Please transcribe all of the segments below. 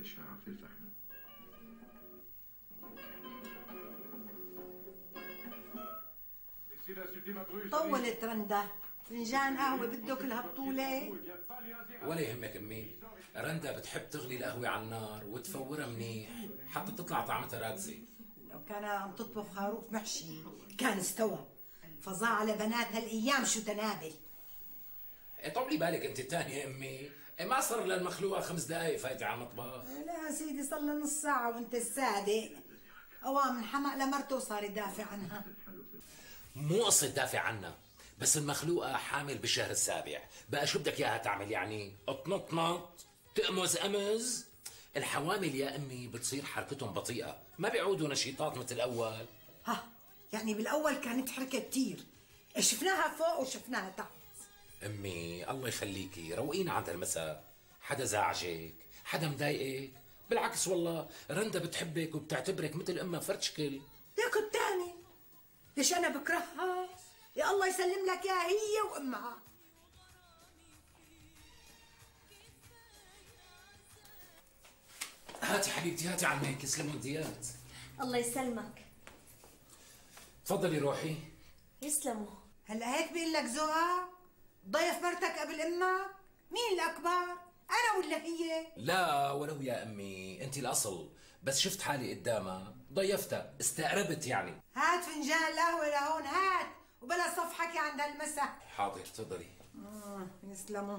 الأشعة في الفحم. طولت رندا، فنجان قهوة بده كلها بطولة. ولا يهمك امي، رندا بتحب تغلي القهوة على النار وتفورها منيح حتى تطلع طعمتها راكزة. لو كان عم تطبخ خروف محشي كان استوى. فظاع على بنات هالايام شو تنابل. طولي بالك انت الثانية امي، ما صار للمخلوقة 5 دقايق فايتة على المطبخ. لا سيدي صار له نص ساعة وانت الصادق. اوام انحمق لمرته وصار يدافع عنها. مو قصة دافع عنها، بس المخلوقة حامل بالشهر السابع، بقى شو بدك اياها تعمل يعني؟ تنطنط تأمز أمز؟ الحوامل يا امي بتصير حركتهم بطيئة، ما بيعودوا نشيطات مثل الأول. ها يعني بالاول كانت حركة كتير، شفناها فوق وشفناها تحت. امي الله يخليكي روقينا عند المساء. حدا زعجك؟ حدا مضايقك؟ بالعكس والله رندا بتحبك وبتعتبرك مثل امها فرتشكل. ليك الثاني ليش انا بكرهها؟ يا الله يسلم لك يا هي وامها. هاتي حبيبتي هاتي عمك يسلموا ايديات. الله يسلمك. تفضلي روحي. يسلموا. هلا هيك بيقول لك ذوقك؟ ضيف مرتك قبل امك؟ مين الاكبر؟ انا ولا هي؟ لا ولو يا امي انت الاصل، بس شفت حالي قدامها ضيفتها استقربت يعني. هات فنجان القهوه لهون هات، وبلا صفحك عند المساء. حاضر تفضلي. يسلموا.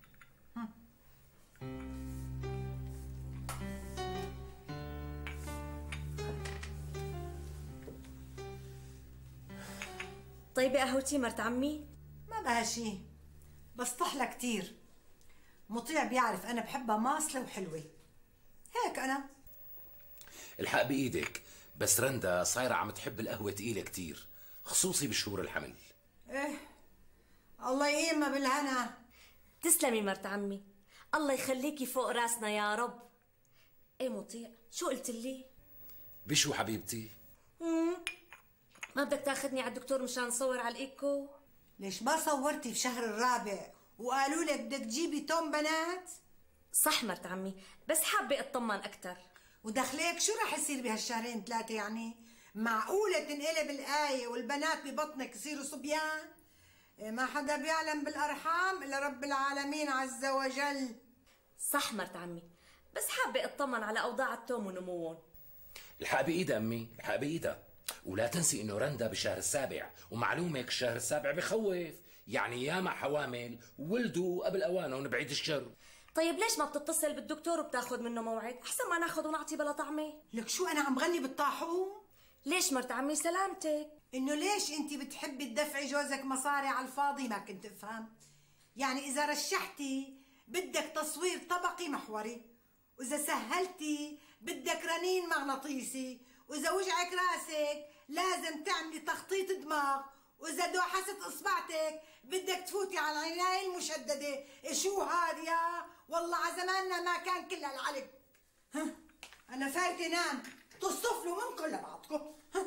طيبة قهوتي مرت عمي؟ ما بها شي، بس طحلة كتير. مطيع بيعرف انا بحبها ماصلة وحلوة، هيك انا. الحق بايدك، بس رندا صايرة عم تحب القهوة تقيلة كتير، خصوصي بشهور الحمل. ايه الله يقيمها بالهنا. تسلمي مرت عمي، الله يخليكي فوق راسنا يا رب. ايه مطيع شو قلت لي؟ بشو حبيبتي؟ ما بدك تاخذني على الدكتور مشان نصور على الايكو؟ ليش ما صورتي في شهر الرابع وقالوا لك بدك تجيبي توم بنات؟ صح مرت عمي، بس حابة اطمن اكثر. ودخليك شو رح يصير بهالشهرين 3 يعني؟ معقولة تنقلب الآية والبنات ببطنك يصيروا صبيان؟ ما حدا بيعلم بالأرحام إلا رب العالمين عز وجل. صح مرت عمي، بس حابة اطمن على أوضاع التوم ونموهم. الحق بإيدها أمي، الحق بإيدها. ولا تنسي إنه رندا بالشهر السابع، ومعلومك الشهر السابع بخوف، يعني ياما حوامل ولدوا قبل أوانهم بعيد الشر. طيب ليش ما بتتصل بالدكتور وبتاخذ منه موعد؟ أحسن ما ناخذ ونعطي بلا طعمة. لك شو أنا عم غني بالطاحون؟ ليش مرت عمي سلامتك؟ إنه ليش أنت بتحبي تدفعي جوزك مصاري على الفاضي؟ ما كنت أفهم. يعني إذا رشحتي بدك تصوير طبقي محوري، وإذا سهلتي بدك رنين مغناطيسي، وإذا وجعك راسك لازم تعملي تخطيط دماغ، وإذا دوحست إصبعتك بدك تفوتي على العناية المشددة. شو هاد يا والله على زماننا ما كان كل هالعلق. أنا فايتة نام، تصطفلوا منكم لبعضكم.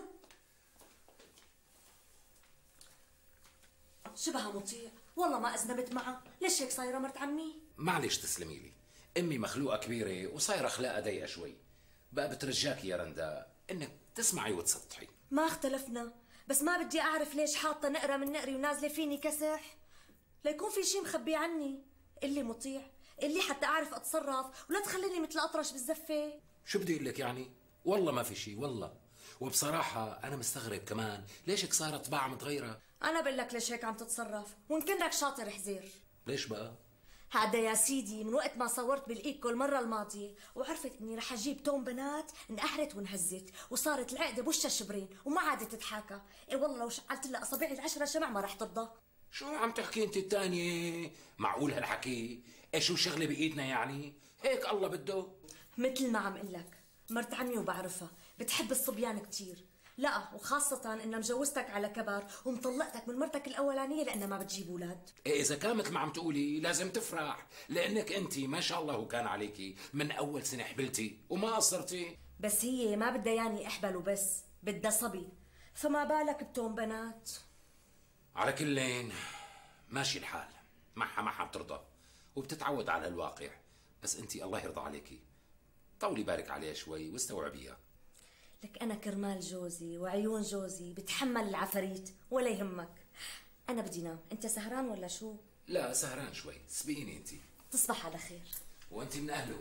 شبها مطيع، والله ما أذنبت معه، ليش هيك صايرة مرت عمي؟ معلش تسلمي لي، أمي مخلوقة كبيرة وصايرة أخلاقها ضيقة شوي، بقى بترجاكي يا رندا إنك تسمعي وتسطحي. ما اختلفنا، بس ما بدي أعرف ليش حاطة نقرة من نقري ونازلة فيني كسح، ليكون في شي مخبي عني. اللي مطيع اللي حتى أعرف أتصرف ولا تخليني مثل أطرش بالزفة. شو بدي أقول لك يعني؟ والله ما في شي والله. وبصراحة أنا مستغرب كمان ليش هيك صارت طباعها متغيرة. أنا بقول لك ليش هيك عم تتصرف، وإن كنك شاطر حزير. ليش بقى؟ هذا يا سيدي من وقت ما صورت بالايكو المره الماضيه وعرفت اني رح اجيب توم بنات انقهرت وانهزت وصارت العقده بوشها شبرين وما عادت تتحاكى. اي والله لو شعلت لها اصابعي ال10 شمع ما رح ترضى. شو عم تحكي انت الثانيه؟ معقول هالحكي؟ ايش شو شغله بايدنا يعني؟ هيك الله بده. مثل ما عم قلك مرت عمي وبعرفها بتحب الصبيان كتير، لا وخاصة إن مجوزتك على كبر ومطلقتك من مرتك الأولانية لأنها ما بتجيب أولاد. إيه إذا كان مثل ما عم تقولي لازم تفرح، لأنك أنت ما شاء الله وكان عليكي من أول سنة حبلتي وما قصرتي. بس هي ما بدها ياني أحبل وبس، بدها صبي، فما بالك بتوم بنات. على كلين ماشي الحال، معها ما بترضى وبتتعود على الواقع، بس أنت الله يرضى عليكي طولي بالك عليه شوي واستوعبيها. لك أنا كرمال جوزي وعيون جوزي بتحمل العفاريت ولا يهمك. أنا بدي نام، أنت سهران ولا شو؟ لا سهران شوي، سبقيني انت. تصبح على خير. وانت من اهله.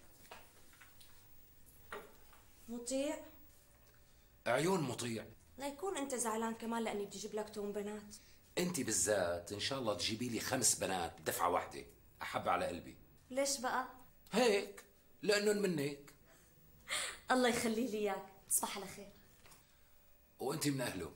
مطيع؟ عيون مطيع. لا يكون أنت زعلان كمان لأني بدي أجيب لك توم بنات. انت بالذات ان شاء الله تجيبي لي 5 بنات بدفعه واحده، احب على قلبي. ليش بقى؟ هيك لانهم منك. الله يخلي لي إياك، تصبح على خير. وانت من اهله.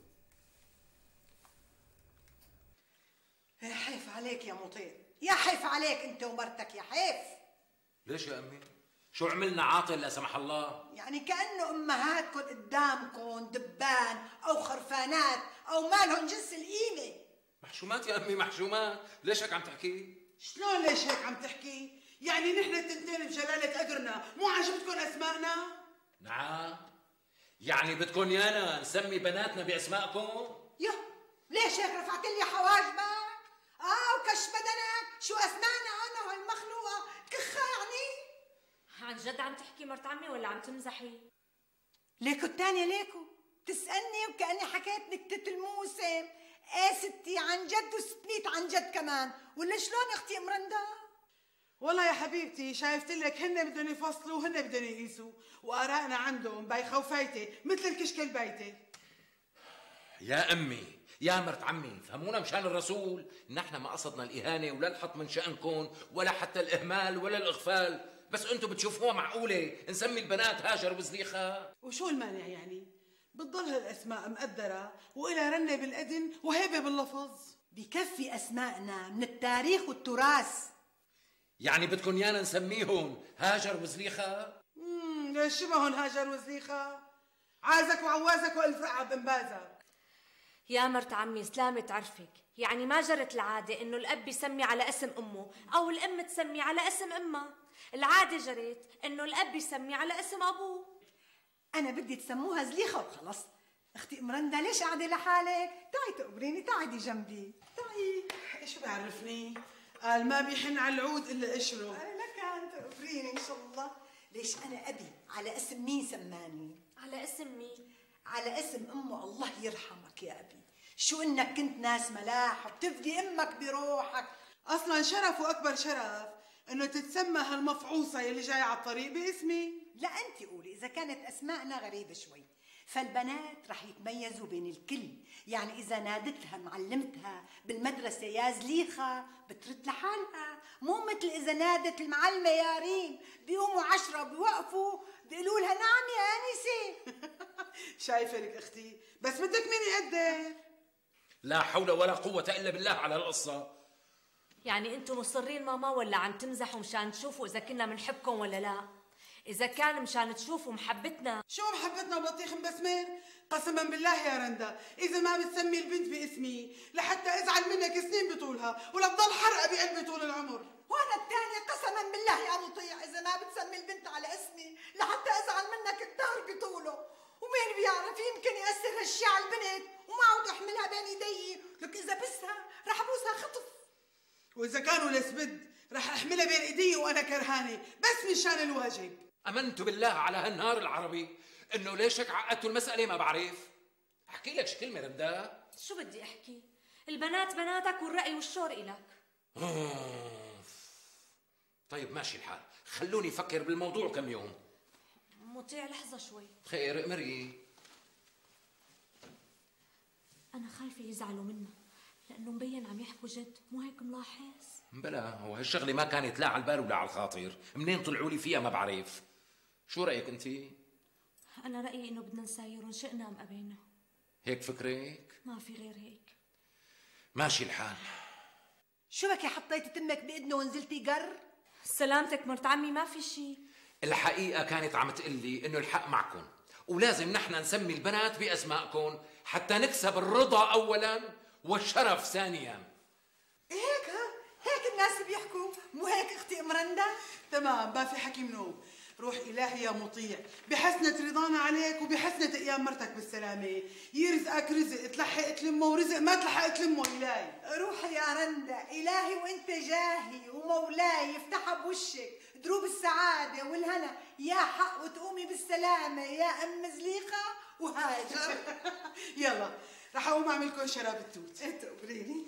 يا حيف عليك يا مطيع، يا حيف عليك انت ومرتك، يا حيف. ليش يا امي؟ شو عملنا عاطل لا سمح الله؟ يعني كأنه أمهاتكم قدامكم دبان أو خرفانات أو مالهم جنس القيمة. محشومات يا امي محشومات، ليش هيك عم تحكي؟ شلون ليش هيك عم تحكي؟ يعني نحن التنتين بجلالة قدرنا مو عجبتكم أسمائنا؟ نعم، يعني بدكم يانا نسمي بناتنا باسمائكم؟ يا ليش هيك رفعت لي حواجبك؟ وكش بدنك، شو أسمعنا أنا وهالمخلوقة كخة يعني؟ عن جد عم تحكي مرت عمي ولا عم تمزحي؟ ليكو الثانية ليكو تسألني وكأني حكيت نكتة الموسم. ايه ستي عن جد وستميت عن جد كمان، ولا شلون اختي مرندا؟ والله يا حبيبتي شايفت لك هن بدهم يفصلوا وهن بدهم يقيسوا، وآرائنا عندهم بايخة وفايتة مثل الكشك البيتة. يا امي يا مرت عمي فهمونا مشان الرسول، نحن ما قصدنا الاهانه ولا الحط من شانكم ولا حتى الاهمال ولا الاغفال، بس انتم بتشوفوها معقوله نسمي البنات هاجر وزليخه؟ وشو المانع يعني؟ بتضل هالاسماء مقدرة وإلها رنة بالأذن وهيبة باللفظ. بكفي أسماءنا من التاريخ والتراث. يعني بدكم يانا نسميهم هاجر وزليخه؟ ليش شبهن هاجر وزليخة؟ عازك وعوازك وألف رقعة بنبازك. يا مرت عمي سلامة عرفك، يعني ما جرت العادة إنه الأب يسمي على اسم أمه أو الأم تسمي على اسم أمها، العادة جرت إنه الأب يسمي على اسم أبوه. أنا بدي تسموها زليخة وخلص. أختي مرندا ليش قاعدة لحالك؟ تعي تقبريني، تعي جنبي، تعي. شو بعرفني؟ قال ما بيحن على العود إلا قشره. أنا لك تقبريني إن شاء الله. ليش أنا أبي على اسم مين سماني؟ على اسم مين؟ على اسم أمه الله يرحمك يا أبي. شو إنك كنت ناس ملاح وبتفدي أمك بروحك. أصلا شرف وأكبر شرف إنه تتسمى هالمفعوصة يلي جاية على الطريق باسمي. لا أنت قولي إذا كانت أسماءنا غريبة شوي، فالبنات رح يتميزوا بين الكل. يعني إذا نادتها معلمتها بالمدرسة يا زليخة بترد لحالها، مو مثل إذا نادت المعلمة يا ريم بيقوموا 10 بيوقفوا بيقولوا لها نعم يا آنسة. شايفة لك أختي، بس بدك مين يقدر؟ لا حول ولا قوه الا بالله على القصه. يعني انتم مصرين ماما ولا عم تمزحوا مشان تشوفوا اذا كنا منحبكم ولا لا؟ اذا كان مشان تشوفوا محبتنا. شو محبتنا وبطيخ مبسمر؟ قسما بالله يا رندا اذا ما بتسمي البنت باسمي لحتى ازعل منك سنين بطولها ولا تضل حرقه بقلبي طول العمر. وانا الثانية قسما بالله يا مطيع اذا ما بتسمي البنت على اسمي لحتى ازعل منك الدهر بطوله. ومين بيعرف يمكن ياثر هالشي على البنت وما عود احملها بين ايدي، لك اذا بسها رح ابوسها خطف. واذا كانوا لسبد رح احملها بين ايدي وانا كرهانه بس من شان الواجب. امنت بالله على هالنهار العربي انه ليش هيك عقدتوا المساله ما بعرف. احكي لك شي كلمه رندا. شو بدي احكي؟ البنات بناتك والرأي والشور إلك. طيب ماشي الحال، خلوني افكر بالموضوع كم يوم. مطيع لحظة شوي. خير امري. أنا خايفة يزعلوا منا لأنه مبين عم يحكوا جد، مو هيك ملاحظ؟ بلا هو هالشغله ما كانت لا على البال ولا على الخاطر، منين طلعوا لي فيها ما بعرف. شو رايك انت؟ أنا رأيي إنه بدنا نسايرهم شئنا أم أبينا. هيك فكرك؟ ما في غير هيك. ماشي الحال. شو بكي حطيتي تمك بإذنه ونزلتي قر؟ سلامتك مرت عمي ما في شي. الحقيقه كانت عم تقلي انه الحق معكم ولازم نحن نسمي البنات باسمائكم حتى نكسب الرضا اولا والشرف ثانيا. هيك هيك الناس بيحكوا، مو هيك اختي مرندا؟ تمام ما في حكي منوب. روح إلهي يا مطيع بحسنة رضانا عليك وبحسنة أيام مرتك بالسلامة. يرزقك رزق تلحق تلمه ورزق ما تلحق تلمه إلهي. روحي يا رندا، إلهي وانت جاهي ومولاي يفتحها بوشك دروب السعادة والهنا، يا حق وتقومي بالسلامة يا أم زليخة وهاجر. يلا رح اقوم اعمل لكم شراب التوت. انت قبريني.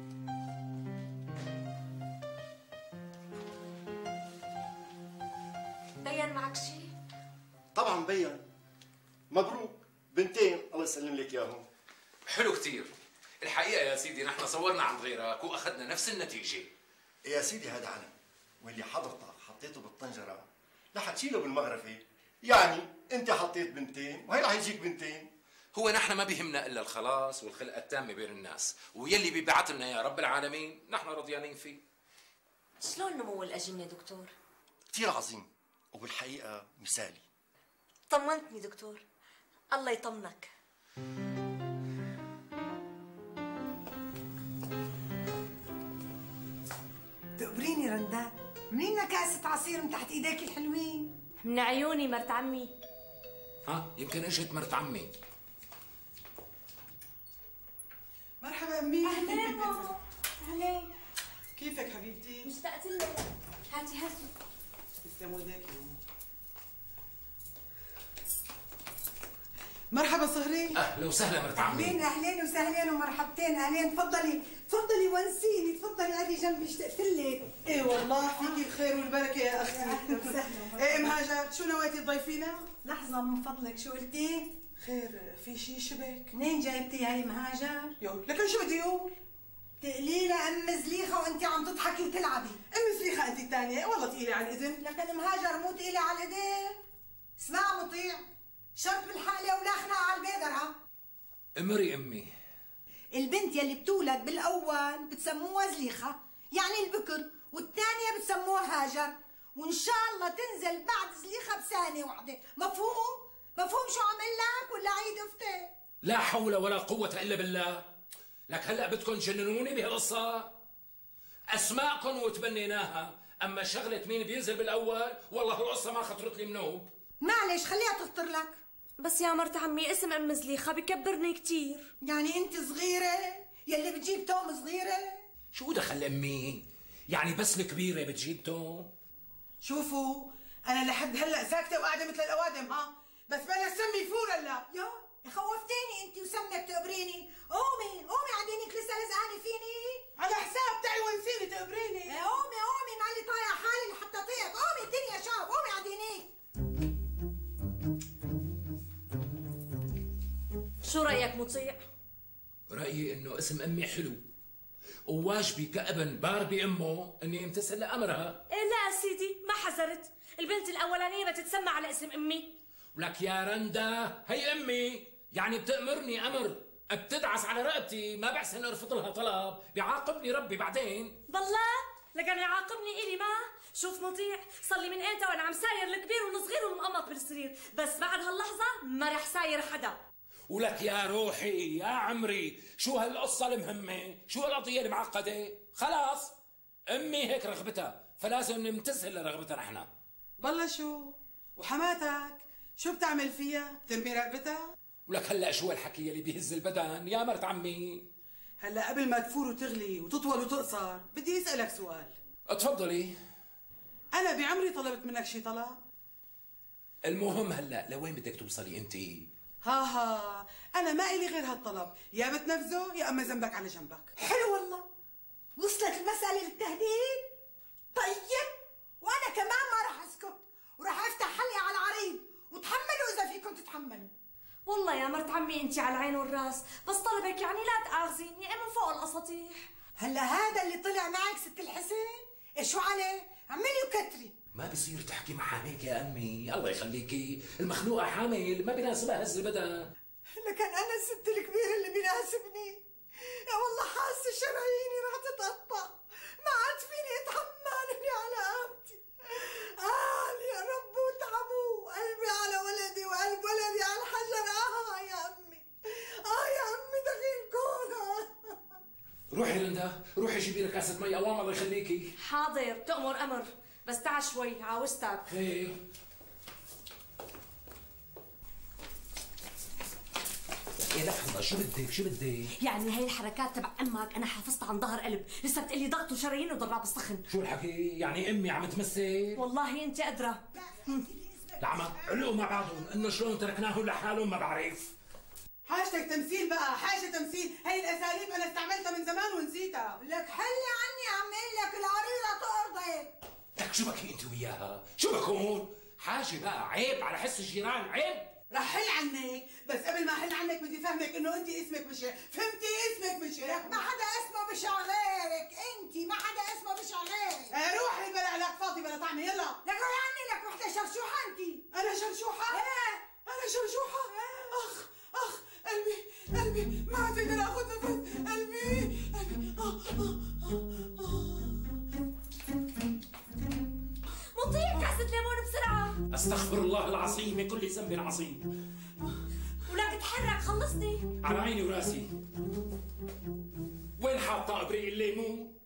بين معك شيء؟ طبعا مبين. مبروك، بنتين الله يسلم لك اياهم. حلو كتير. الحقيقة يا سيدي نحن صورنا عند غيرك وأخذنا نفس النتيجة. يا سيدي هذا علم، واللي حضرتك حطيته بالطنجرة رح تشيله بالمغرفة. يعني انت حطيت بنتين وهي رح يجيك بنتين. هو نحن ما بيهمنا إلا الخلاص والخلقة التامة بين الناس، ويلي بيبعت لنا يا رب العالمين نحن رضيانين فيه. شلون نمو الأجنة دكتور؟ كثير عظيم وبالحقيقة مثالي. طمنتني دكتور، الله يطمنك. تقبريني رنداء، منين كاسة عصير من تحت ايديك الحلوين؟ من عيوني مرت عمي. ها يمكن اجت مرت عمي. مرحبا امي. أهلين ماما. أهلين. كيفك حبيبتي؟ مشتقت لك. هاتي هاتي. تسلموا ايديك. مرحبا صهري. اهلا وسهلا مرت عمي. اهلين اهلين وسهلين ومرحبتين. اهلين، تفضلي تفضلي ونسيني، تفضلي قعدي جنبي، اشتقت لك. ايه والله فيكي الخير والبركه يا اختي. اهلا وسهلا. ايه ام هاجر، شو نويتي تضيفينا؟ لحظة من فضلك، شو قلتي؟ خير، في شي شبك؟ منين جايبتي هاي مهاجر؟ يو لكن شو بدي يقول؟ تقليلة ام زليخة وانت عم تضحكي وتلعبي. ام زليخه انت الثانيه، والله ثقيله على الاذن. لكن مهاجر مو تقيلة على الايدين. اسمع مطيع، شرط بالحقلة ولا خناقة على البيدرة. امري امي. البنت يلي بتولد بالاول بتسموها زليخة، يعني البكر، والثانية بتسموها هاجر، وان شاء الله تنزل بعد زليخة بثانية واحدة. مفهوم؟ مفهوم شو عمل لك ولا عيد افتي؟ لا حول ولا قوة إلا بالله. لك هلأ بدكم تجننوني بهالقصة؟ أسماءكم وتبنيناها، أما شغلة مين بينزل بالأول والله القصة ما خطرت لي منوب. معلش خليها تخطر لك. بس يا مرت عمي اسم أم زليخة بكبرني كتير. يعني انت صغيرة يلي بتجيب توم صغيرة؟ شو دخل أمي؟ يعني بس الكبيرة بتجيب توم؟ شوفوا انا لحد هلا ساكته وقاعده مثل الاوادم، ها بس بلا سمي يفور هلا. يا خوفتيني انت وسمك تقبريني. قومي قومي عدينك لسه لزقانه فيني على حساب تعي ونسيني تقبريني. قومي قومي مالي طايع حالي لحتى اطيق. قومي الدنيا شاب، قومي عدينيك. شو رأيك مطيع؟ رأيي إنه اسم أمي حلو، وواجبي كأبن بار بأمه إني امتثل لأمرها. إيه لا سيدي، ما حذرت. البنت الأولانية بتتسمى على اسم أمي. ولك يا رندا هي أمي، يعني بتأمرني أمر بتدعس على رقبتي، ما بحسن أرفض لها طلب، بيعاقبني ربي بعدين. بالله لكن يعاقبني إلي ما. شوف مطيع، صار لي من إمتى وأنا عم ساير الكبير والصغير والمقمط بالسرير، بس بعد هاللحظة ما رح ساير حدا. ولك يا روحي يا عمري، شو هالقصة المهمة؟ شو هالقضية المعقدة؟ خلاص أمي هيك رغبتها، فلازم نمتثل لرغبتها نحن. بالله شو؟ وحماتك شو بتعمل فيها؟ بتنبي رقبتها؟ ولك هلا شو هالحكي اللي بيهز البدن يا مرت عمي؟ هلا قبل ما تفور وتغلي وتطول وتقصر بدي اسألك سؤال. اتفضلي. أنا بعمري طلبت منك شي طلب؟ المهم هلا لوين بدك توصلي انت؟ ها أنا ما إلي غير هالطلب، يا بتنفذه يا أما ذنبك على جنبك. حلو والله، وصلت المسألة للتهديد. طيب وأنا كمان ما راح أسكت، وراح أفتح حلقي على العريض، وتحملوا إذا فيكم تتحملوا. والله يا مرت عمي انت على العين والراس، بس طلبك يعني لا تآخذيني من فوق الاساطيح. هلا هذا اللي طلع معك ست الحسين؟ شو عليه؟ اعملي وكتري. ما بصير تحكي معها هيك يا امي، الله يخليكي، المخلوقه حامل ما بيناسبها هز البدن. لكن انا الست الكبيره اللي بيناسبني. يا والله حاسه شراييني راح تتقطع، ما عاد فيني اتحملني على قامتي. يا رب وتعبوا قلبي على ولدي وقلب ولدي على الحجر. يا امي، يا امي دخيل كونها. روحي لندا، روحي جيبي لك كاسه مي اوام الله يخليكي. حاضر تأمر امر، بس تعال شوي عاوزتك. خير. إيه لحظة، شو بدك؟ يعني هاي الحركات تبع امك انا حافظتها عن ظهر قلب، لسه بتقلي ضغط وشرايين وضراب السخن. شو الحكي؟ يعني امي عم تمثل؟ والله انت ادرى. العمى علقوا مع بعضهم، انه شلون تركناهم لحالهم ما بعرف. حاجتك تمثيل بقى، حاجة تمثيل، هي الأساليب أنا استعملتها من زمان ونسيتها. لك حلي عني عم قل لك العريضة ترضيك. لك شو بكي انت وياها؟ شو بكون؟ حاجة بقى، عيب على حس الجيران، عيب. رح حل عنك، بس قبل ما احل عنك بدي فهمك انه انت اسمك بشع، فهمتي اسمك بشع؟ لك ما حدا اسمه بشع غيرك، انت ما حدا اسمه بشع غيرك. روحي بلا لك فاضي بلا طعمة، يلا. لك روحي عني، لك وحدة شرشوحة انت. أنا شرشوحة؟ ايه أنا شرشوحة؟ أخ قلبي ما عاد اقدر اخذ نفس، قلبي مطيع كاسة ليمون بسرعة. استغفر الله العظيم من كل ذنب عظيم. ولك اتحرك خلصني. على عيني وراسي. وين حاطة ابريق الليمون؟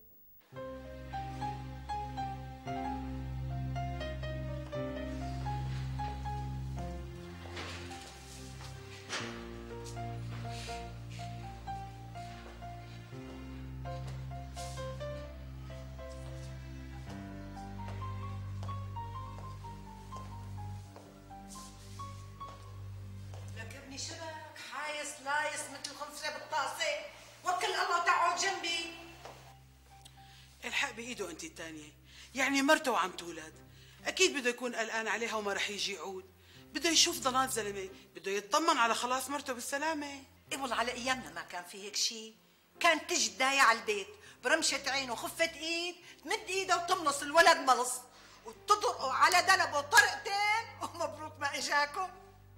شبك حايس لايس مثل خنفسه بالطاسه. وكل الله وتقعد جنبي. الحق بايده انت الثانيه، يعني مرته وعم تولد، اكيد بده يكون قلقان عليها وما رح يجي يعود، بده يشوف ضنات زلمه، بده يطمن على خلاص مرته بالسلامه. ايه والله على ايامنا ما كان في هيك شيء، كانت تجي تداية على البيت برمشة عين وخفة ايد، تمد ايدها وتملص الولد ملص وتطرقوا على دلبه طرقتين ومبروك ما اجاكم.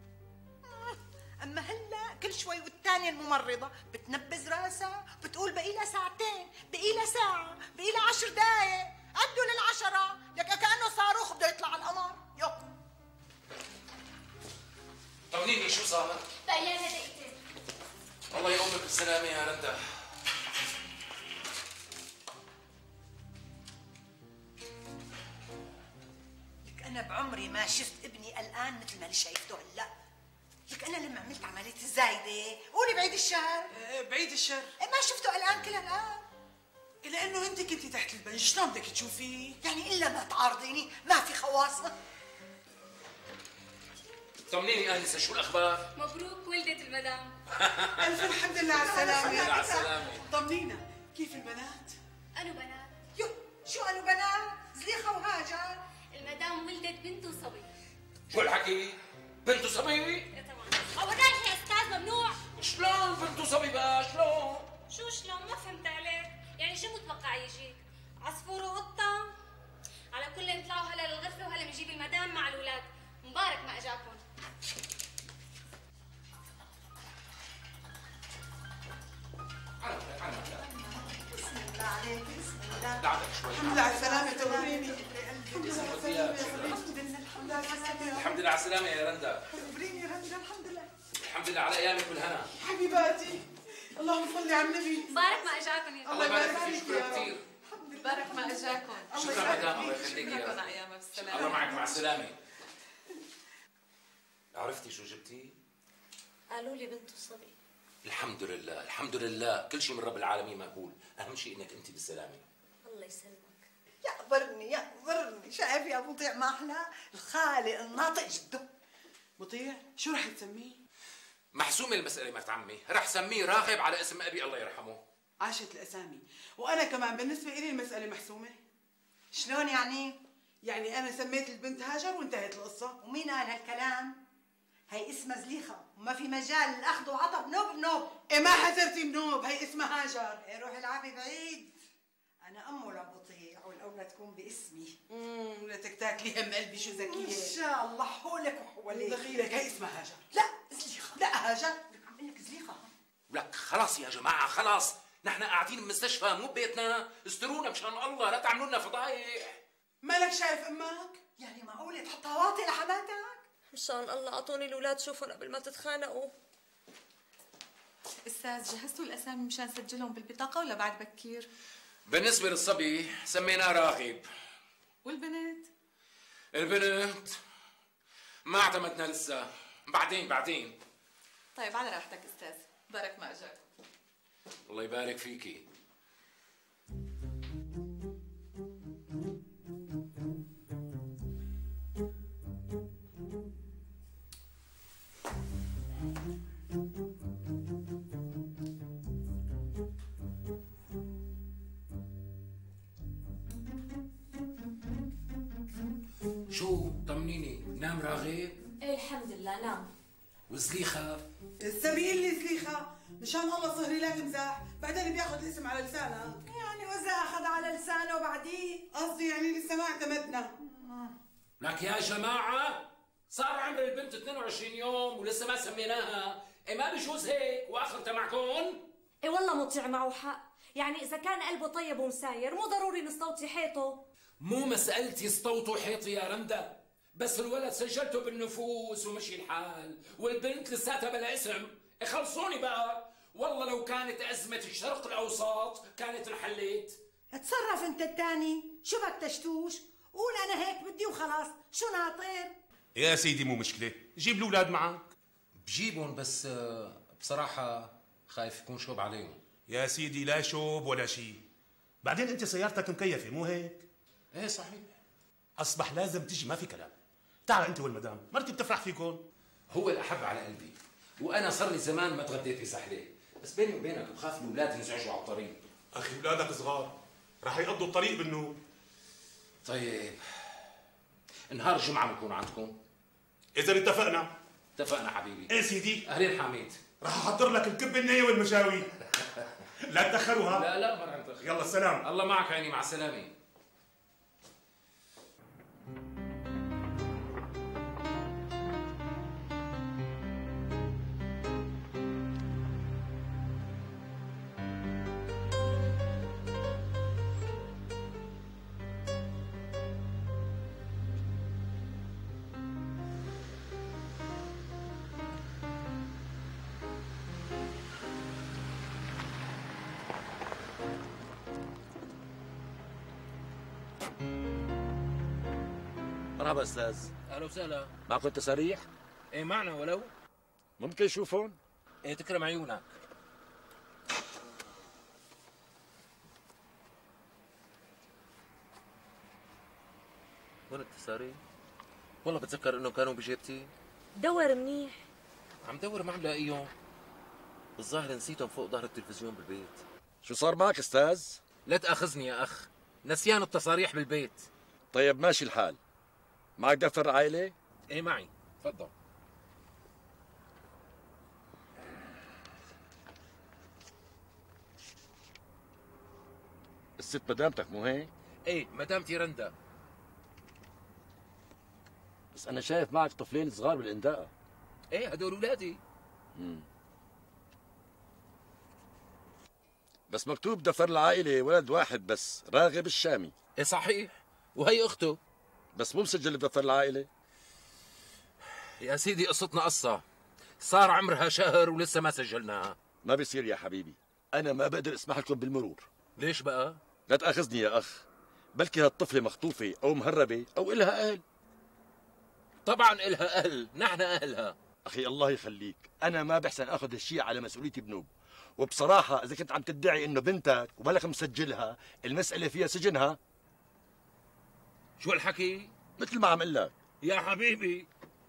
اما هلا كل شوي والتانية الممرضة بتنبز راسها بتقول بقي لها ساعتين، بقي لها ساعة، بقي لها 10 دقايق، عدوا لل10 لك كأنه صاروخ بده يطلع على القمر. يو طمنيني شو صار؟ بقي لنا دقيقتين. الله يقومك بالسلامة يا رندا. لك أنا بعمري ما شفت ابني قلقان مثل ما اللي شايفته هلا. لك أنا لما عملت عملية الزايدة، قولي بعيد الشهر. بعيد الشر. ما شفته قلقان كل هالقد. لانه انت كنتي تحت البنج، شلون بدك تشوفيه؟ يعني إلا ما تعارضيني، ما في خواص. طمنيني انسه، شو الاخبار؟ مبروك ولدت المدام. الف الحمد لله على السلامه. على السلامة. طمنينا، كيف البنات؟ أنو بنات. يو شو قالوا بنات؟ زليخة وهاجر. المدام ولدت بنت وصبي. شو الحكي؟ بنت صبي؟ إيه طبعا. أول يا أستاذ ممنوع. شلون بنت صبي بقى؟ شلون؟ شلون ما فهمت عليك؟ يعني شو متوقع يجيك؟ عصفور وقطة؟ على كل يطلعوا هلا للغرفة وهلا بنجيب المدام مع الأولاد. مبارك ما أجاكم. بسم الله عليك، بسم الله. دعمك شوي. الحمد لله على السلامه توريني. الحمد لله على وديها. السلامه. الحمد لله على السلامة يا رندا. خبريني يا رندا. الحمد لله. الحمد لله على ايامك والهنا. حبيباتي، اللهم صل على النبي. مبارك ما أجاكم يا الله يبارك يبارك فيك، فيك يا شكرا رب. كثير. مبارك ما اجاكم. شكرا مدام، الله يخليك شكرا يا على ايامها بالسلامه. الله معك مع السلامة. عرفتي شو جبتي؟ قالوا لي بنت وصبي. الحمد لله، الحمد لله، كل شيء من رب العالمين مقبول، أهم شيء إنك أنت بالسلامة. الله يسلمك. يقبرني يقبرني. شايف يا مطيع ما احلى الخالق الناطق جده. مطيع، شو رح تسميه؟ محسومة المسألة مرت عمي، رح سميه راغب على اسم أبي الله يرحمه. عاشت الأسامي، وأنا كمان بالنسبة إلي المسألة محسومة. شلون يعني؟ يعني أنا سميت البنت هاجر وانتهت القصة. ومين قال هالكلام؟ هي اسمها زليخة وما في مجال للأخذ وعطى بنوب بنوب. إيه ما حزرتي بنوب، هي اسمها هاجر. إيه روحي العبي بعيد. أنا أمه لمطيع والأولى تكون باسمي. ولتك تاكلي هم قلبي، شو إن ذكية. شاء الله حولك وحواليك. دخيلك، هي اسمها هاجر. لا زليخة. لا هاجر. عم أقول لك زليخة. ولك خلاص يا جماعة، خلاص، نحن قاعدين بمستشفى مو ببيتنا، استرونا مشان الله، لا تعملوا لنا فضايح. مالك شايف أمك؟ يعني معقولة تحطها واطي لحماتك؟ مشان الله اعطوني الاولاد شوفهم قبل ما تتخانقوا. استاذ جهزتوا الاسامي مشان نسجلهم بالبطاقه ولا بعد بكير؟ بالنسبة للصبي سميناه راغب. والبنت؟ البنت ما اعتمدنا لسه، بعدين. طيب على راحتك استاذ، بارك ما اجاك. الله يبارك فيكي. شو طمنيني، نام راغب؟ ايه الحمد لله نام. وزليخة؟ السبيل لي زليخة، مشان الله صهري لا تمزح، بعدين بياخذ الاسم على لسانك. يعني وإذا أخذ على لسانه بعدين؟ قصدي يعني لسه ما اعتمدنا. لك يا جماعة، صار عمر البنت 22 يوم ولسه ما سميناها، إيه ما بيجوز هيك واخرتها معكم؟ ايه والله مطيع معه حق، يعني اذا كان قلبه طيب ومساير مو ضروري نستوطي حيطه. مو مسألة يستوطوا حيطي يا رندا، بس الولد سجلته بالنفوس ومشي الحال، والبنت لساتها بلا اسم، خلصوني بقى، والله لو كانت أزمة الشرق الأوسط كانت انحلت. اتصرف انت التاني، شو بدك تشتوش؟ قول انا هيك بدي وخلاص، شو ناطر؟ يا سيدي مو مشكلة، جيب الأولاد معك. بجيبهم بس بصراحة خايف يكون شوب عليهم. يا سيدي لا شوب ولا شيء، بعدين أنت سيارتك مكيفة مو هيك؟ ايه صحيح. أصبح لازم تجي، ما في كلام. تعال أنت والمدام، مرتي بتفرح فيكم. هو الأحب على قلبي، وأنا صار لي زمان ما تغديت بسحلة، بس بيني وبينك بخاف الأولاد ينزعجوا على الطريق. أخي أولادك صغار، رح يقضوا الطريق بالنوم. طيب نهار الجمعة بنكون عندكم؟ إذا اتفقنا. اتفقنا حبيبي. إيه سيدي؟ أهلين حميد. رح أحضر لك الكب النية والمشاوي. لا تأخروا ها؟ لا ما رح نتأخر. يلا السلام. الله معك عيني، مع السلامة. مرحبا استاذ. اهلا وسهلا. معكم تساريح؟ ايه معنا ولو. ممكن نشوفهم؟ ايه تكرم عيونك. وين التساريح؟ والله بتذكر انهم كانوا بجيبتي. دور منيح. عم دور ما عم لاقيهم. الظاهر نسيتهم فوق ظهر التلفزيون بالبيت. شو صار معك استاذ؟ لا تاخذني يا اخ، نسيان التصاريح بالبيت. طيب ماشي الحال. معك دفتر عائلة؟ ايه معي، تفضل. الست مدامتك مو هيك؟ ايه مدامتي رندا. بس أنا شايف معك طفلين صغار بالإنداءة. ايه هدول اولادي. بس مكتوب دفتر العائلة ولد واحد بس، راغب الشامي. ايه صحيح، وهي اخته. بس مو مسجل بدفتر العائلة. يا سيدي قصتنا قصة، صار عمرها شهر ولسه ما سجلناها. ما بيصير يا حبيبي، أنا ما بقدر أسمح لكم بالمرور. ليش بقى؟ لا تأخذني يا أخ، بلكي هالطفلة مخطوفة أو مهربة أو إلها أهل. طبعا إلها أهل، نحن أهلها. أخي الله يخليك، أنا ما بحسن أخذ هالشيء على مسؤوليتي بنوب. وبصراحة إذا كنت عم تدعي إنه بنتك وبالك مسجلها، المسألة فيها سجنها. شو الحكي؟ مثل ما عم قل لك يا حبيبي.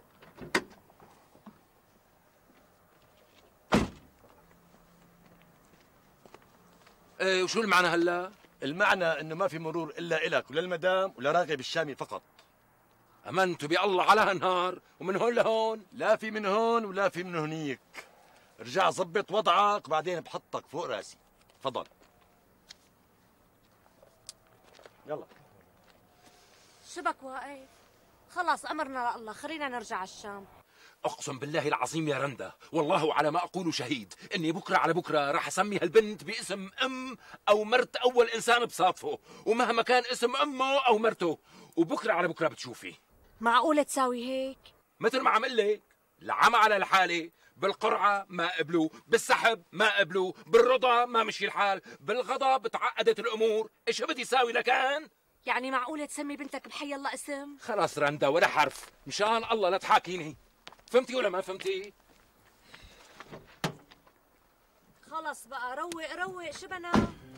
ايه وشو المعنى هلا؟ المعنى إنه ما في مرور إلا إلك وللمدام ولراغب الشامي فقط. امنت بالله على هالنهار، ومن هون لهون لا في من هون ولا في من هنيك. رجع ضبط وضعك وبعدين بحطك فوق راسي. تفضل. يلا. شبك واقف؟ خلاص امرنا لله، خلينا نرجع على الشام. اقسم بالله العظيم يا رندا، والله على ما اقول شهيد، اني بكره على بكره راح اسمي هالبنت باسم ام او مرت اول انسان بصادفه، ومهما كان اسم امه او مرته، وبكره على بكره بتشوفي. معقولة تساوي هيك؟ مثل ما عم لك، العمى على الحالة، بالقرعة ما قبلوا، بالسحب ما قبلوا، بالرضا ما مشي الحال، بالغضب تعقدت الأمور، إيش بدي ساوي لكان؟ يعني معقولة تسمي بنتك بحي الله اسم؟ خلاص رندا ولا حرف، مشان الله لا تحاكيني. فهمتي ولا ما فهمتي؟ خلص بقى روق روق شبنا.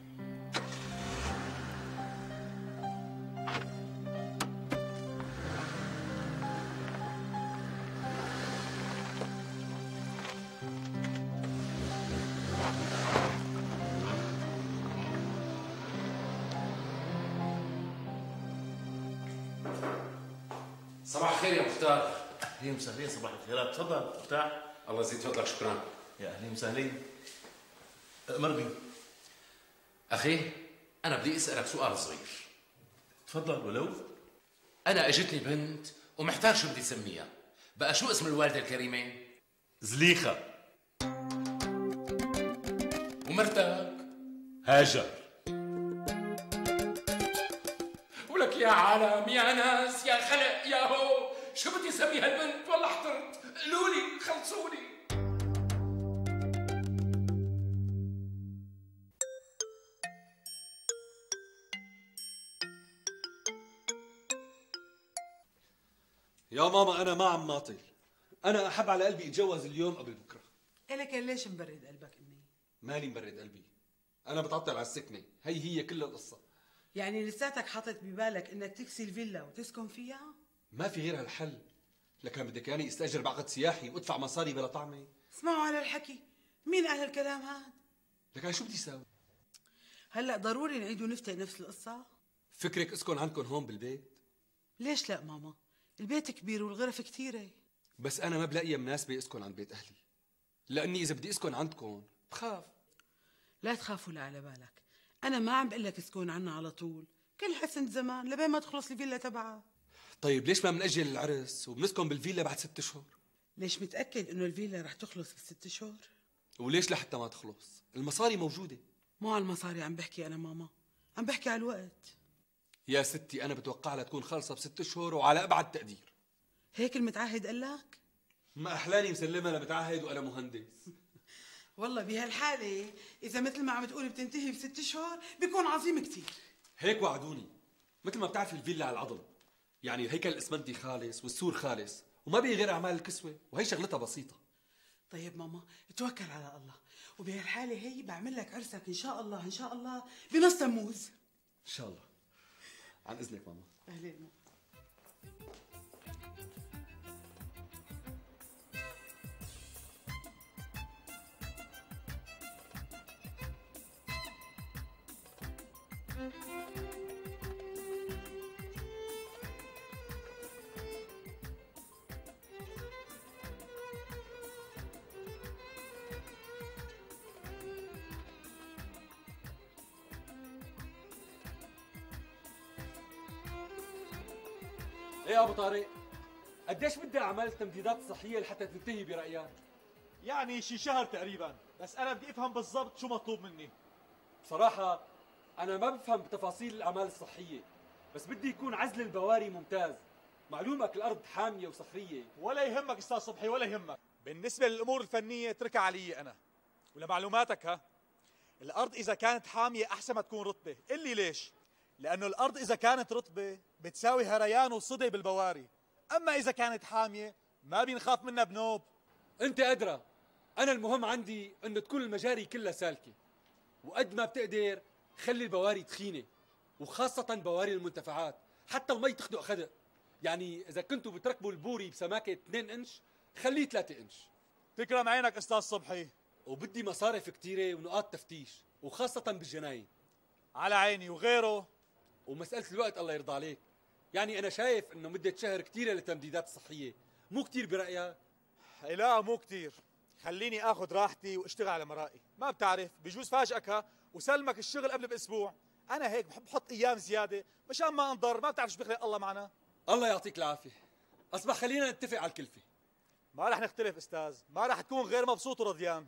صباح الخير يا مختار. اهلين وسهلين. صباح الخيرات. تفضل مفتاح. الله يزيد فضلك. شكرا. يا اهلين وسهلين. مربي اخي انا بدي اسالك سؤال صغير. تفضل. ولو انا اجتني بنت ومحتار شو بدي اسميها، بقى شو اسم الوالده الكريمه؟ زليخه. ومرتك؟ هاجر. ولك يا عالم يا ناس يا خلق يا هو، شو بدي اسميها البنت؟ والله احترت. قولوا لي خلصوني. يا ماما أنا ما عم ماطل، أنا أحب على قلبي أتجوز اليوم قبل بكرة. إلك ليش مبرد قلبك أمي؟ مالي مبرد قلبي، أنا بتعطل على السكنة، هي كل القصة. يعني لساتك حاطط ببالك إنك تكسي الفيلا وتسكن فيها؟ ما في غير هالحل، لكن بدك يعني استأجر بعقد سياحي وادفع مصاري بلا طعمة؟ اسمعوا على الحكي، مين قال هالكلام هاد؟ لكن شو بدي ساوي؟ هلا ضروري نعيد ونفتح نفس القصة؟ فكرك اسكن عندكم هون بالبيت؟ ليش لا ماما؟ البيت كبير والغرف كتيرة. بس أنا ما بلاقيها مناسبة اسكن عند بيت أهلي، لأني إذا بدي اسكن عندكم بخاف. لا تخافوا لا على بالك، أنا ما عم بقول لك اسكن عنا على طول، كل حسن زمان لبين ما تخلص الفيلا تبعها. طيب ليش ما بنأجل العرس وبنسكن بالفيلا بعد 6 أشهر؟ ليش متأكد إنه الفيلا رح تخلص ب6 أشهر؟ وليش لحتى ما تخلص؟ المصاري موجودة. مو على المصاري عم بحكي أنا ماما، عم بحكي على الوقت. يا ستي أنا بتوقع لها تكون خالصة ب6 أشهر وعلى أبعد تقدير. هيك المتعهد قال لك؟ ما أحلاني مسلمها لمتعهد وأنا مهندس. والله بهالحالة إذا مثل ما عم تقول بتنتهي ب6 أشهر بيكون عظيم كتير. هيك وعدوني، مثل ما بتعرف الفيلا على العظم، يعني الهيكل الإسمنتي خالص والسور خالص وما بي غير أعمال الكسوة، وهي شغلتها بسيطة. طيب ماما توكل على الله، وبهالحالة هي بعمل لك عرسك إن شاء الله إن شاء الله بنص تموز. إن شاء الله. عن إذنك ماما. أهلين ماما. ايه يا ابو طارق، قديش بدي اعمل تمديدات صحيه لحتى تنتهي برايك؟ يعني شي شهر تقريبا، بس انا بدي افهم بالضبط شو مطلوب مني. بصراحه انا ما بفهم بتفاصيل الاعمال الصحيه، بس بدي يكون عزل البواري ممتاز. معلومك الارض حاميه وصخريه. ولا يهمك استاذ صبحي ولا يهمك، بالنسبه للامور الفنيه اتركها علي انا. ولمعلوماتك الارض اذا كانت حاميه احسن ما تكون رطبه. قل لي ليش؟ لانه الارض اذا كانت رطبه بتساوي هريان وصدى بالبواري، اما اذا كانت حاميه ما بينخاف منها بنوب. انت ادرى، انا المهم عندي انه تكون المجاري كلها سالكه، وقد ما بتقدر خلي البواري تخينه، وخاصه بواري المنتفعات، حتى المي تخدق خدق. يعني اذا كنتوا بتركبوا البوري بسماكه 2 انش خليه 3 انش. تكرم عينك استاذ صبحي. وبدي مصارف كثيره ونقاط تفتيش، وخاصه بالجناين. على عيني. وغيره؟ ومساله الوقت الله يرضى عليك، يعني انا شايف انه مده شهر كثيره للتمديدات الصحيه، مو كثير برايك؟ لا مو كثير، خليني اخذ راحتي واشتغل على مرائي. ما بتعرف بجوز فاجئك وسلمك الشغل قبل باسبوع. انا هيك بحب احط ايام زياده مشان ما انضر. ما بتعرف شو بيخلق الله معنا. الله يعطيك العافيه. اصبح خلينا نتفق على الكلفه. ما رح نختلف استاذ، ما رح تكون غير مبسوط ورضيان.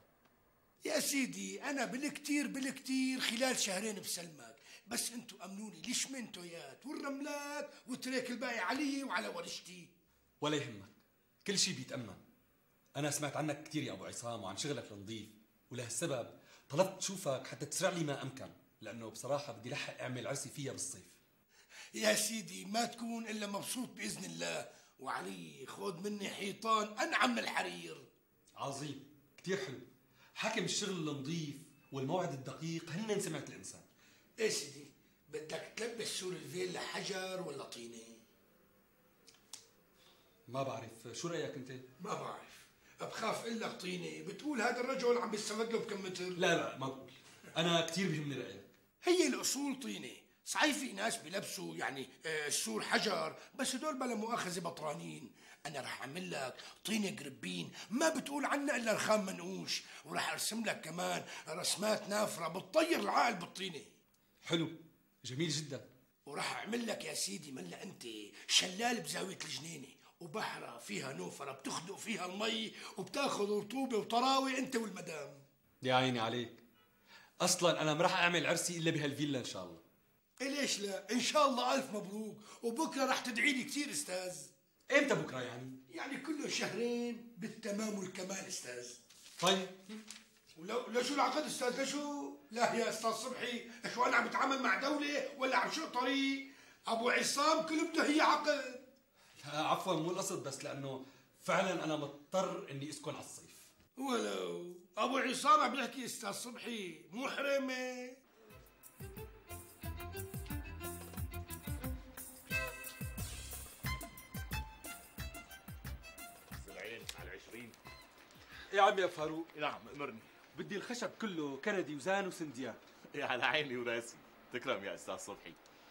يا سيدي انا بالكتير خلال شهرين بسلمك، بس انتو امنوني الشمنتويات والرملات وتريك الباقي علي وعلى ورشتي. ولا يهمك، كل شيء بيتأمن. انا سمعت عنك كثير يا ابو عصام وعن شغلك النظيف، ولهالسبب طلبت شوفك حتى تسرع لي ما امكن، لانه بصراحه بدي لحق اعمل عرسي فيها بالصيف. يا سيدي ما تكون الا مبسوط باذن الله. وعلي خذ مني حيطان انعم من الحرير. عظيم، كثير حلو. حكم الشغل النظيف والموعد الدقيق هن سمعة الانسان. ايه سيدي، بدك تلبس سور الفيلا حجر ولا طينه؟ ما بعرف، شو رايك انت؟ ما بعرف، بخاف اقول لك طينه بتقول هذا الرجل عم بيستفاد له بكم متر. لا ما بقول، انا كثير بيهمني رايك. هي الاصول طينه، صحيح في ناس بيلبسوا يعني السور حجر، بس هدول بلا مؤاخذه بطرانين. انا رح اعمل لك طينه قربين ما بتقول عنا الا رخام منقوش، ورح ارسم لك كمان رسمات نافره بتطير العقل بالطينه. حلو، جميل جدا. وراح اعمل لك يا سيدي ملا انت شلال بزاويه الجنينه، وبحره فيها نوفره بتخدق فيها المي وبتاخذ رطوبه وطراوه انت والمدام. يا عيني عليك. اصلا انا ما راح اعمل عرسي الا بهالفيلا ان شاء الله. إيه ليش لا؟ ان شاء الله الف مبروك، وبكره رح تدعي لي كثير استاذ. امتى بكره يعني؟ يعني كله شهرين بالتمام والكمال استاذ. طيب ولو شو العقد استاذ؟ لشو؟ لا يا استاذ صبحي، شو انا عم بتعامل مع دوله ولا عم شق طريق؟ ابو عصام كل بده هي عقد. عفوا مو القصد، بس لانه فعلا انا مضطر اني اسكن على الصيف. ولو ابو عصام عم يحكي استاذ صبحي محرمه. يا عمي يا فاروق. نعم امرني. بدي الخشب كله كندي وزان وسنديان. على عيني وراسي. تكرم يا استاذ صبحي.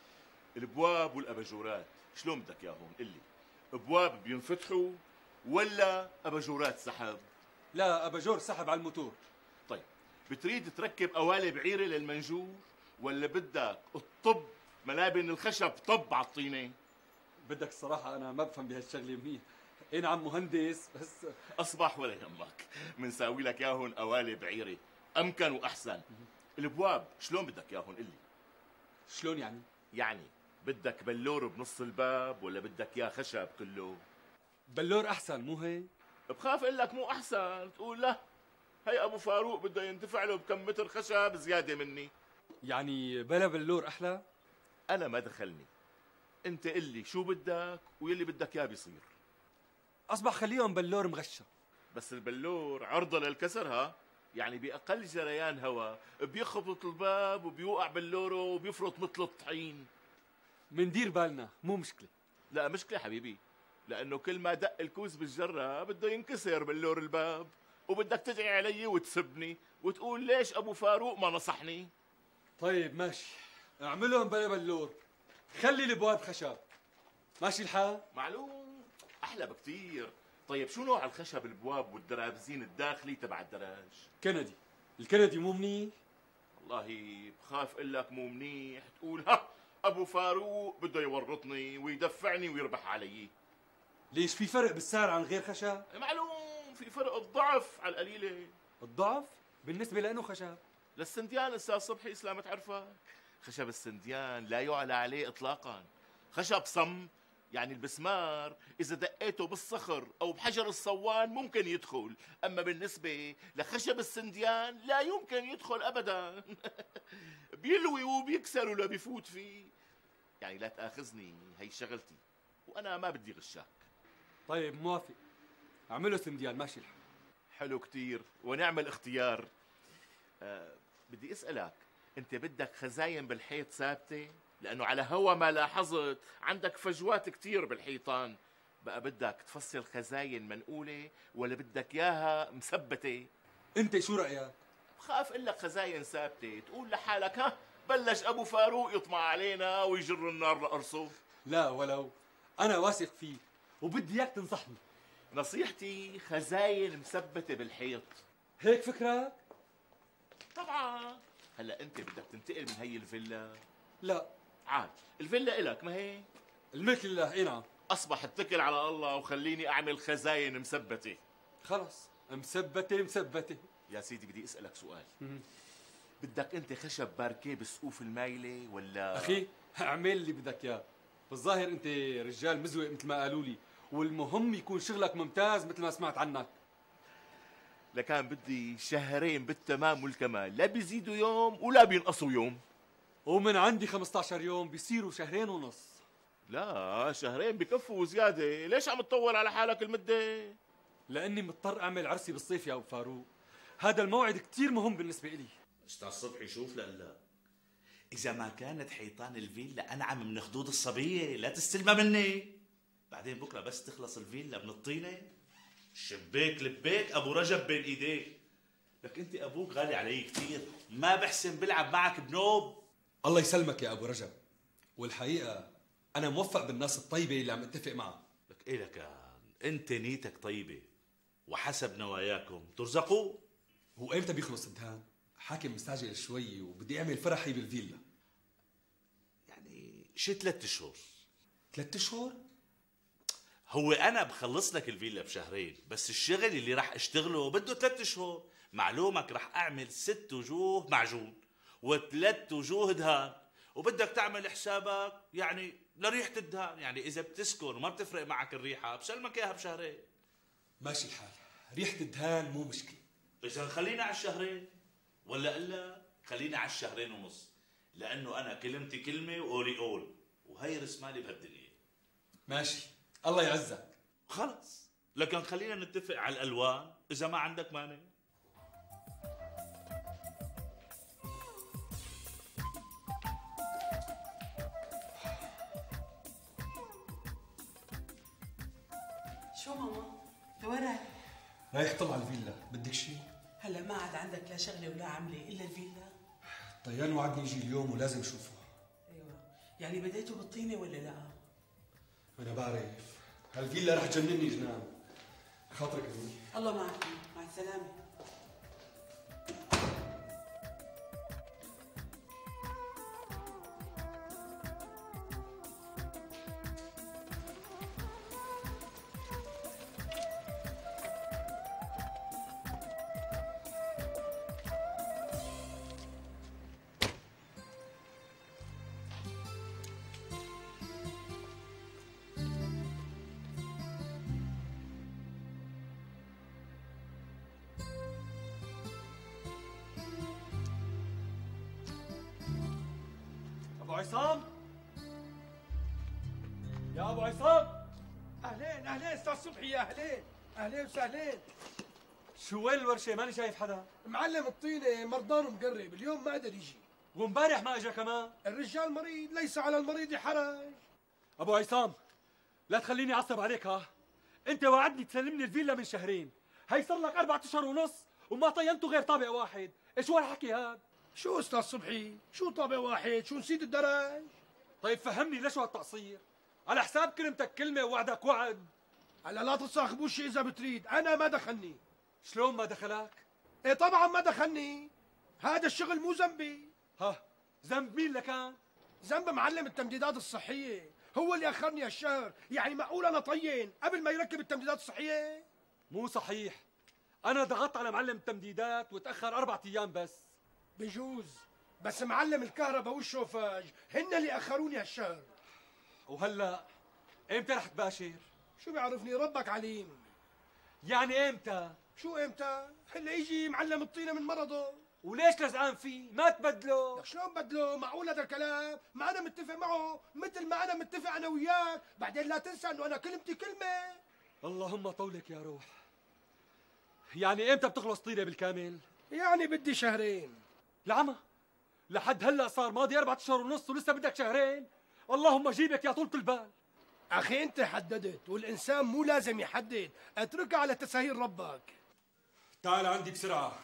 الابواب والاباجورات شلون بدك اياهم؟ قل لي ابواب بينفتحوا ولا اباجورات سحب؟ لا، اباجور سحب على الموتور. طيب بتريد تركب قوالب عيره للمنجور ولا بدك الطب ملابن الخشب طب على الطينه؟ بدك الصراحه انا ما بفهم بهالشغله منيح. اي نعم مهندس بس. اصبح ولا يهمك، منساوي لك ياهن قوالب عيره امكن واحسن. الابواب شلون بدك ياهن؟ قل لي. شلون يعني؟ يعني بدك بلور بنص الباب ولا بدك يا خشب كله؟ بلور احسن مو هيك؟ بخاف اقول لك مو احسن تقول لا هي ابو فاروق بده يندفع له بكم متر خشب زياده مني. يعني بلا بلور احلى؟ انا ما دخلني، انت قل لي شو بدك ويلي بدك اياه بيصير. اصبح خليهم بلور مغشى. بس البلور عرضه للكسر ها، يعني باقل جريان هواء بيخبط الباب وبيوقع بلوره وبيفرط مثل الطحين. مندير بالنا مو مشكله. لا مشكله حبيبي، لانه كل ما دق الكوز بالجره بده ينكسر بلور الباب، وبدك تدعي علي وتسبني وتقول ليش ابو فاروق ما نصحني. طيب ماشي، اعملهم بلا بلور، خلي الابواب خشب. ماشي الحال؟ معلوم، احلى بكتير. طيب شو نوع الخشب الابواب والدرابزين الداخلي تبع الدراج؟ كندي. الكندي مو منيح؟ والله بخاف اقول لك مو منيح تقول ها ابو فاروق بده يورطني ويدفعني ويربح علي. ليش في فرق بالسعر عن غير خشب؟ معلوم في فرق الضعف على القليله. الضعف؟ بالنسبه لانه خشب؟ للسنديان استاذ صبحي اسلام تعرفها؟ خشب السنديان لا يعلى عليه اطلاقا. خشب صم، يعني البسمار اذا دقيته بالصخر او بحجر الصوان ممكن يدخل، اما بالنسبه لخشب السنديان لا يمكن يدخل ابدا. بيلوي وبيكسر ولا بيفوت فيه. يعني لا تاخذني، هي شغلتي وانا ما بدي غشاك. طيب موافق، اعمله سنديان ماشي الحال. حلو كتير ونعمل اختيار. بدي اسالك، انت بدك خزاين بالحيط ثابته؟ لانه على هوا ما لاحظت عندك فجوات كتير بالحيطان. بقى بدك تفصل خزاين منقوله ولا بدك اياها مثبته؟ انت شو رايك؟ بخاف اقول لك خزاين ثابته تقول لحالك ها بلش ابو فاروق يطمع علينا ويجر النار لقرصه. لا ولو، انا واثق فيك وبدي اياك تنصحني. نصيحتي خزاين مثبته بالحيط. هيك فكرك؟ طبعا. هلا انت بدك تنتقل من هي الفيلا؟ لا عاد الفيلا إلك ما هي؟ الملك لله. اي نعم. اصبح اتكل على الله وخليني اعمل خزاين مثبته. خلص مثبته. يا سيدي بدي اسالك سؤال. بدك انت خشب باركيه بالسقوف المايله ولا؟ اخي اعمل اللي بدك اياه. بالظاهر انت رجال مزوق مثل ما قالوا لي، والمهم يكون شغلك ممتاز مثل ما سمعت عنك. لكان بدي شهرين بالتمام والكمال، لا بيزيدوا يوم ولا بينقصوا يوم. ومن عندي 15 يوم بيصيروا شهرين ونص. لا شهرين بكفوا وزياده، ليش عم تطول على حالك المده؟ لاني مضطر اعمل عرسي بالصيف يا ابو فاروق، هذا الموعد كتير مهم بالنسبة إلي. استاذ صبحي شوف لا اذا ما كانت حيطان الفيلا انعم من خدود الصبيه لا تستلمها مني. بعدين بكره بس تخلص الفيلا من الطينه شبيك لبيك ابو رجب بين ايديك. لك انت ابوك غالي علي كثير، ما بحسن بلعب معك بنوب. الله يسلمك يا ابو رجب، والحقيقه انا موفق بالناس الطيبه اللي عم اتفق معها. لك ايه لك انت نيتك طيبه وحسب نواياكم ترزقوا. هو امتى بيخلص الدهان؟ حاكم مستعجل شوي وبدي اعمل فرحي بالفيلا. يعني شي 3 اشهر. 3 اشهر؟ هو انا بخلص لك الفيلا بشهرين، بس الشغل اللي راح اشتغله بده 3 اشهر. معلومك راح اعمل 6 وجوه معجون و3 وجوه دهان، وبدك تعمل حسابك يعني لريحة الدهان. يعني اذا بتسكن وما بتفرق معك الريحة بسلمك اياها بشهرين. ماشي الحال، ريحة الدهان مو مشكلة. اذا خلينا على الشهرين ولا الا خلينا على الشهرين ونص، لانه انا كلمتي كلمة وقولي قول، وهي رسمالي بهالدنيا. ماشي، الله يعزك. خلص، لكن خلينا نتفق على الالوان اذا ما عندك مانع. شو ماما؟ لوين رايح طلع الفيلا، بدك شيء؟ هلا ما عاد عندك لا شغله ولا عمله الا الفيلا؟ طيان وعدني يجي اليوم ولازم اشوفه. ايوه، يعني بديتوا بالطينه ولا لا؟ انا بعرف، هالفيلا رح تجنني جنان. خاطرك امي. الله معك، مع السلامه. ابو عصام، يا ابو عصام. اهلين اهلين استاذ صبحي، يا اهلين اهلين وسهلين. شو وين الورشه؟ ماني شايف حدا. معلم الطينه مرضان ومقرب، اليوم ما قدر يجي. وامبارح ما اجى كمان. الرجال مريض، ليس على المريض حرج. ابو عصام لا تخليني اعصب عليك. ها انت وعدني تسلمني الفيلا من شهرين، هي صار لك 4 اشهر ونص وما طينته غير طابق واحد. ايش هو الحكي هاد؟ شو استاذ صبحي؟ شو طابق واحد؟ شو نسيت الدرج؟ طيب فهمني ليش هالتقصير؟ على حساب كلمتك كلمه ووعدك وعد. هلا لا تصاخ بوشي اذا بتريد، انا ما دخلني. شلون ما دخلك؟ ايه طبعا ما دخلني، هذا الشغل مو ذنبي. ها ذنب مين لكان؟ ذنب معلم التمديدات الصحيه، هو اللي اخرني هالشهر. يعني معقول انا طين قبل ما يركب التمديدات الصحيه؟ مو صحيح، انا ضغطت على معلم التمديدات وتاخر 4 ايام بس. بجوز، بس معلم الكهرباء والشوفاج هن اللي اخروني هالشهر. وهلا امتى رح تباشر؟ شو بيعرفني ربك عليم. يعني امتى؟ شو امتى؟ هلا يجي معلم الطينه من مرضه. وليش لزقان فيه؟ ما تبدله. لك شلون بدله؟ معقول هذا الكلام؟ ما انا متفق معه مثل ما انا متفق انا وياك، بعدين لا تنسى انه انا كلمتي كلمه. اللهم طولك يا روح. يعني امتى بتخلص طينه بالكامل؟ يعني بدي شهرين. العمى لحد هلا صار ماضي 4 اشهر ونص ولسه بدك شهرين؟ اللهم جيبك يا طولة البال. اخي انت حددت، والانسان مو لازم يحدد، اتركها على تساهيل ربك. تعال عندي بسرعه.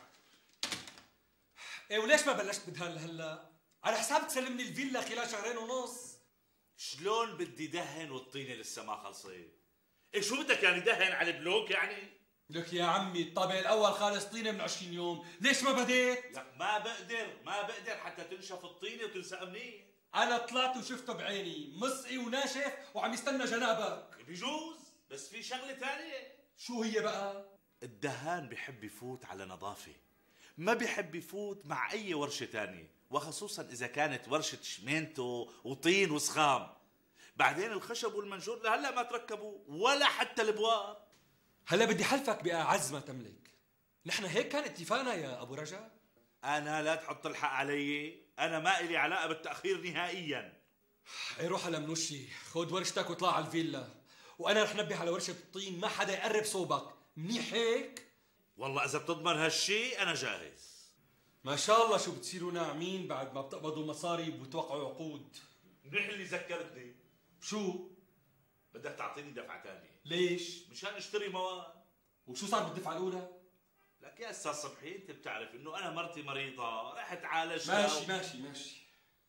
ايه وليش ما بلشت بدهان لهلا؟ على حساب تسلمني الفيلا خلال 2 شهرين ونص. شلون بدي دهن والطينه لسه ما خلصت؟ ايه شو بدك يعني دهن على البلوك يعني؟ لك يا عمي الطابق الاول خالص طينه من 20 يوم، ليش ما بديت؟ لا ما بقدر حتى تنشف الطينه وتنسى منيح. انا طلعت وشفته بعيني مسقي وناشف وعم يستنى جنابك. بجوز، بس في شغله ثانيه. شو هي بقى؟ الدهان بحب يفوت على نظافه، ما بحب يفوت مع اي ورشه ثانيه، وخصوصا اذا كانت ورشه شمينتو وطين وسخام. بعدين الخشب والمنجور لهلا ما تركبوا ولا حتى الابواب. هلا بدي حلفك بأعز ما تملك، نحن هيك كان اتفاقنا يا ابو رجا. انا لا تحط الحق علي، انا ما إلي علاقه بالتاخير نهائيا. اي روح على منوشي، خذ ورشتك واطلع على الفيلا، وانا رح نبه على ورشه الطين ما حدا يقرب صوبك، منيح هيك؟ والله اذا بتضمن هالشي انا جاهز. ما شاء الله شو بتصيروا ناعمين بعد ما بتقبضوا مصاري وبتوقعوا عقود. منيح اللي ذكرتني. شو؟ بدك تعطيني دفعة ثانية. ليش؟ مشان اشتري مواد. وشو صار بالدفعة الأولى؟ لك يا استاذ صبحي انت بتعرف انه انا مرتي مريضة، رح اتعالجها. ماشي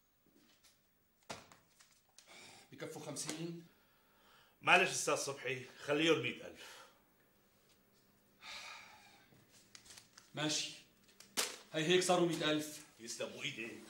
بكفوا 50؟ معلش استاذ صبحي خليهم 100,000. ماشي هيك صاروا 100,000. يسلموا ايديك.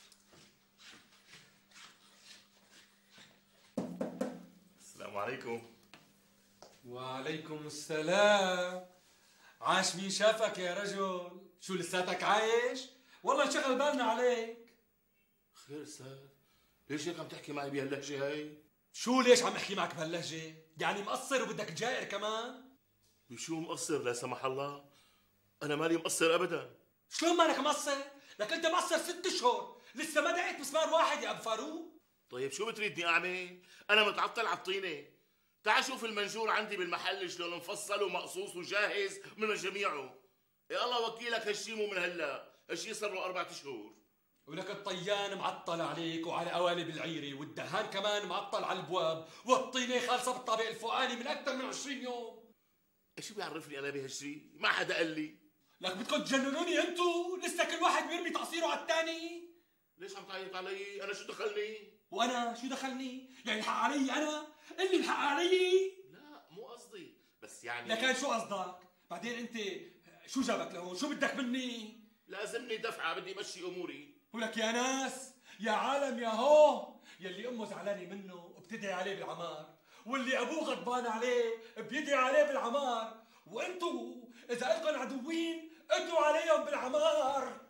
السلام عليكم. وعليكم السلام. عاش مين شافك يا رجل؟ شو لساتك عايش؟ والله انشغل بالنا عليك. خير استاذ، ليش هيك عم تحكي معي بهاللهجة هاي؟ شو ليش عم احكي معك بهاللهجة؟ يعني مقصر وبدك تجائر كمان؟ بشو مقصر لا سمح الله؟ أنا مالي مقصر أبدا. شلون مالك مقصر؟ لك أنت مقصر 6 أشهر، لسه ما دقيت مسمار واحد يا أبو فاروق. طيب شو بتريدني أعمل؟ أنا متعطل على الطينة. تعال شوف المنجور عندي بالمحل شلون مفصل ومقصوص وجاهز من جميعه. يا الله وكيلك هالشي مو من هلا، هالشي صار له 4 أشهر. ولك الطيان معطل عليك وعلى قوالب العيرة، والدهان كمان معطل على الابواب، والطينة خالصة بالطابق الفوقاني من أكثر من 20 يوم. شو بيعرفني أنا بهالشي؟ ما حدا قال لي. لك بدكم تجننوني انتو؟ لسه كل واحد بيرمي تقصيره على الثاني. ليش عم تعيط علي؟ أنا شو دخلني؟ وأنا شو دخلني؟ يعني الحق علي أنا؟ اللي الحق علي؟ لا مو قصدي، بس يعني لكن شو قصدك؟ بعدين أنت شو جابك لهون؟ شو بدك مني؟ لازمني دفعة، بدي مشي أموري. ولك يا ناس يا عالم يا هو، يلي امه زعلانه منه وبتدعي عليه بالعمار، واللي ابوه غضبان عليه بيدعي عليه بالعمار، وانتو اذا الكم عدوين ادعوا عليهم بالعمار.